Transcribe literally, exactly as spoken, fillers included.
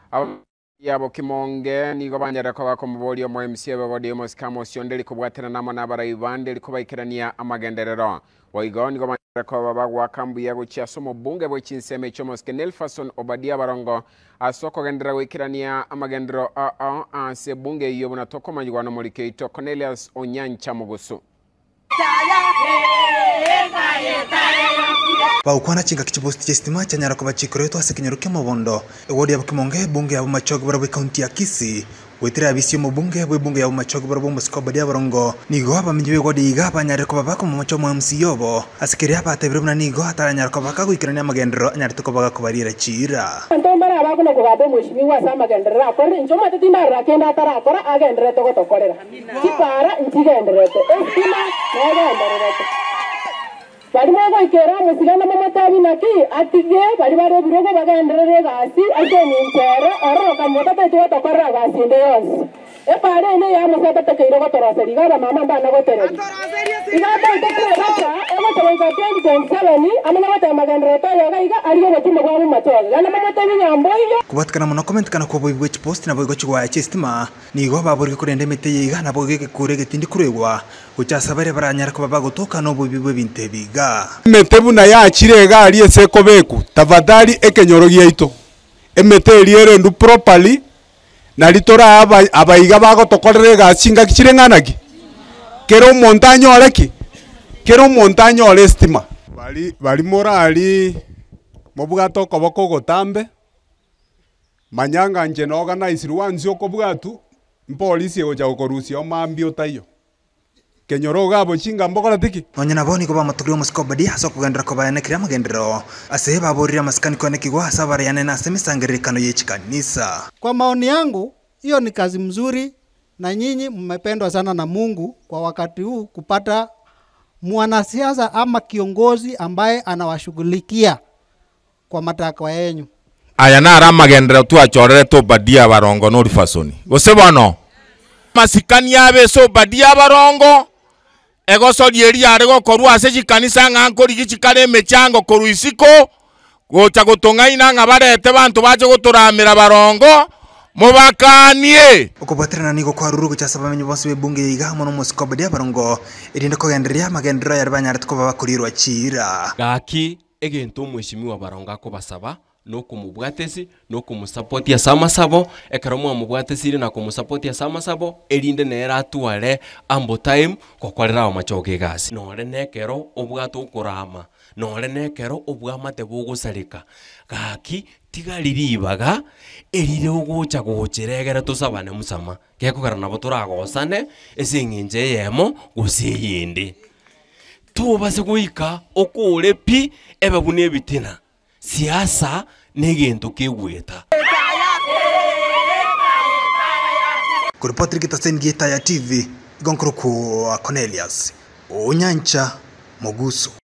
yabo kimonge nigo banyara ko bakomubori omo M C babodi omo skamo siondeli kubwatira namo nabarayibande likubaikirania amagenderero waigo nigo banyara ko babagwa kambu yago chiasomo bunge bwe chinseme chomo Nelson Obadia Barongo asoko gendera wikirania amagendero a a a se bunge iyo bunatoko manyigwano mulikeito Cornelius Onyancha Mugusu Baukwana chinga kichibusti chestima chanyara kwa bachikoreto asekinyoruke mobondo ewodi ya kimonge bunge ya bumachogo barabwe kaunti ya Kisii wetira abisio mu bunge bwe bunge ya bumachogo barabwe muskoba dia barongo nigo aba minjiwe godi iga banyare ko babako mu macho mu M C yobo asikiri aba atebire buna nigo atanyara ko bakago ikirania magendero anyare to ko baga ko barira chira ndo mara aba kuno kugabe mushimiwa sa magendero akore njoma tetima rakenda atara akora agendero to gotokorera kipara ntigendero to estima na agendero to bari mwago ikera musigana mamatabi naki atige bari bare birogo bagenderere gasi ajeni ntero oro kamota teto tokora gasi ndeyos e pare ne ya musata tekeiro gotoroseri gaba mama mbana gotereri igata tekerera ego toyika twenty twenty-seven amana bata magendere to yoga iga ariyo batimo kwa matoga gana mamatabi nyambo iyo kubatkana muno comment kana ko boy which post na boy gochwa chestima nigo baburi kurende mete yiga na boge kurege tindi kuregwa uchasabare baranyara ko babagotoka no bibwe bintebiga metebu na ya chirega ali eseko beku tafadhali ekenyorogia ito emete liere ndu properly na litora aba abayiga bagotokorere gasinga kichirenganaki kero montaño aleki kero montaño alestima bali bali morali mobugato koboko gotambe manyanga nje no organize ruanzi okobwatu polisi oja okorusia omambi otayo kenyoro gabo chinga mbokora tiki onyana boni ko bamatugiro muskoba dia so kugendera ko bayane kira magendero ase baborira maskani ko nekigwa sabara yane na semisangiririkano yechikanisa. Kwa maoni yangu hiyo ni kazi mzuri na nyinyi mmependwa sana na Mungu kwa wakati huu kupata mwanasiasa ama kiongozi ambaye anawashughulikia kwa matakwa yenu. Aya na ara magendero tu achorere to Obadia Barongo no rifasoni gosebano masikani yabe so Obadia Barongo ego sodieri arego koru ase chikanisa ngankori gichikare mechango koru isiko gocha gotonga inanga barete bantu baje gotoramira Barongo mubakanie okobwaterana nigo kwa ruru gocha bamenye bose bebunge iga mono muskoba dia Barongo irinde ko genderia magendero yarbanyara ko babakurirwa chira gaki egento mweshimiwa Barongo ko basaba no kumubwatesi no kumusupportia sama sabo ekaramu amubwatesi na kumusupportia sama sabo erinde nera atuare ambo time kokorera amachoke gasi nore nekero obwato kurama nore nekero obwamate bugusarika gaki tigariribaga erire ugucha guchiregera tusabane musama gekogarana boturagosane esinginje yemo gusiyinde tubase guika okure pi ebabune ebitina siasa negento keweta kuripoti kitasen Gitaya T V gonkruku Cornelius Onyancha Mugusu.